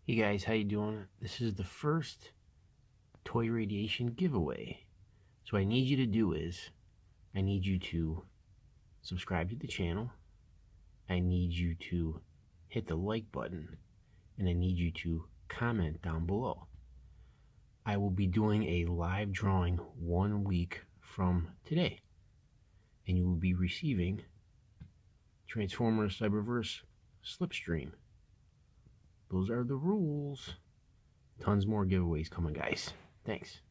Hey guys, how you doing? This is the first toy radiation giveaway. So what I need you to do is, I need you to subscribe to the channel, I need you to hit the like button, and I need you to comment down below. I will be doing a live drawing 1 week from today, and you will be receiving Transformers Cyberverse Slipstream. Those are the rules. Tons more giveaways coming, guys. Thanks.